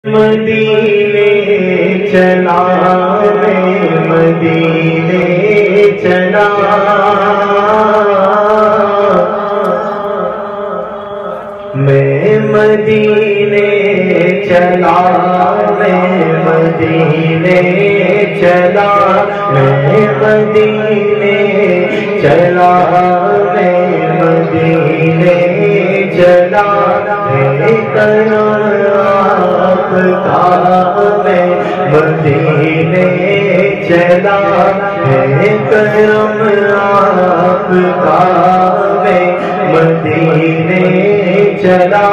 مدینے چلا میں مدینے چلا میں مدینے چلا میں مدینے چلا میں مدینے چلا میں مدینے چلا ہے کرم آپ کا میں مدینے چلا ہے کرم آپ کا میں مدینے چلا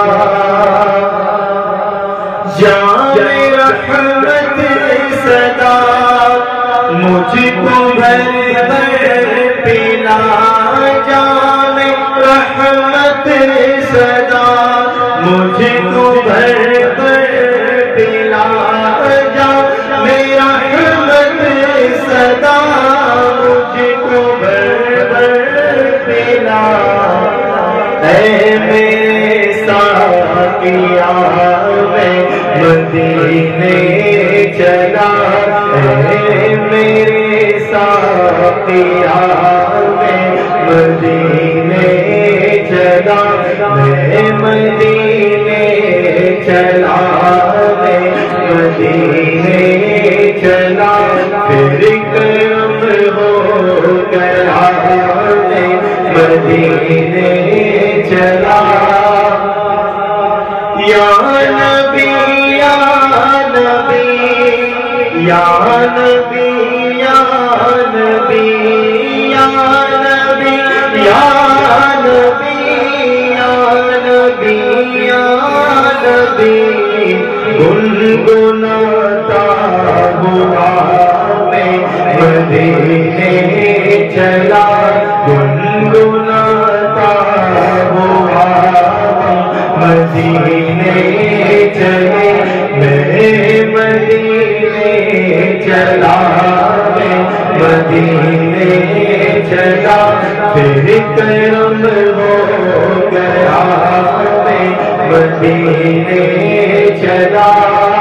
جام رحمت صدا مجھ کو بھر بھر پلا جام رحمت صدا مجھ کو بھر بھر پلا جام رحمت صدا مجھ کو بھر بھر پلا اے میرے ساقیا میں مدینے چلا اے میرے ساقیا میں مدینے چلا میں مدینے چلا میں مدینے چلا پھر کرم ہو گیا میں مدینے چلا یا نبی یا نبی یا نبی یا نبی یا نبی یا نبی یا نبی یا نبی گنگناتا ہوا میں مدینے چلا گنگناتا ہوا مدینے چلے میں مدینے چلا میں مدینے چلا پھر کرم ہو گیا میں مدینے چلا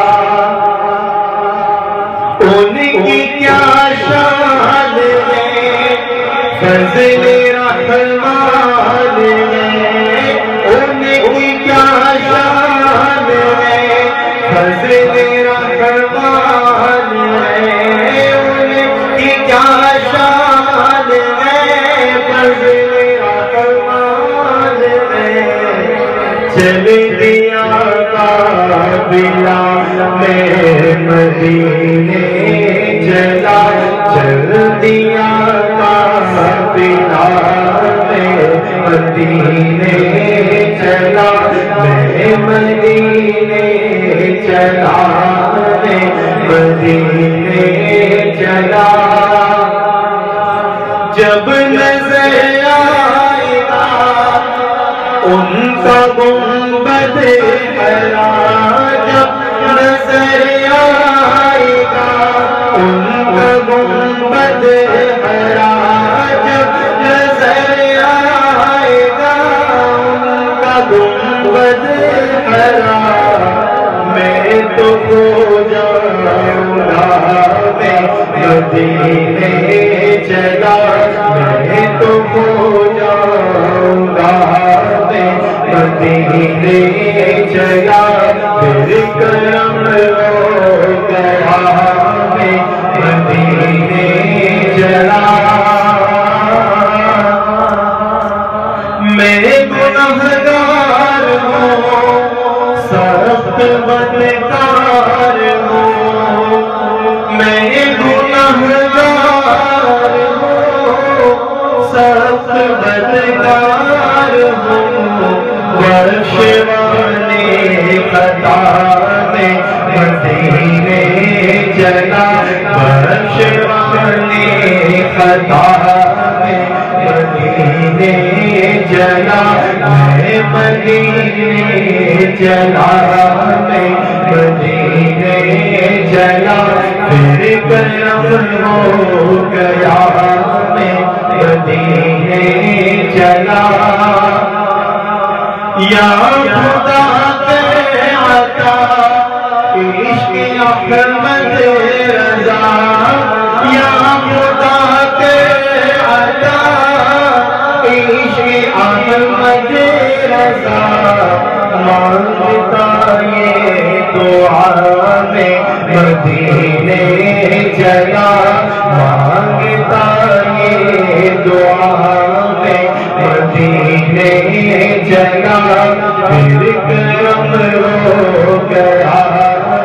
ان کی کیا شان ہے فضل رحمان ہے ان کی کیا شان ہے فضل رحمان ہے ان کی کیا شان ہے فضل رحمان ہے چل دیا قافلہ میں مدینے چلا چل دیا قافلہ میں مدینے چلا میں مدینے چلا میں مدینے چلا جب نظر آئے گا ان کا گنبد حرا جب نظر آئے گا ان کا گنبد حرا جب نظر آئے گا ان کا گنبد حرا میں تو کھو جاؤں گا میں مدینے چلا میں تو کھو جاؤں گا میں مدینے چلا پھر کرم ہو گیا میں مدینے چلا میں گنہگار ہوں سخت بدکار ہوں میں گنہگار ہوں سخت بدکار ہوں بخشوانے خطا میں مدینے چلا بخشوانے خطا میں مدینے چلا میں مدینے چلا میں مدینے چلا پھر کرم ہو گیا میں مدینے چلا یا خدا عطا مدینے چلا مانگتا یہ دعا میں مدینے چلا پھر کرم ہو گیا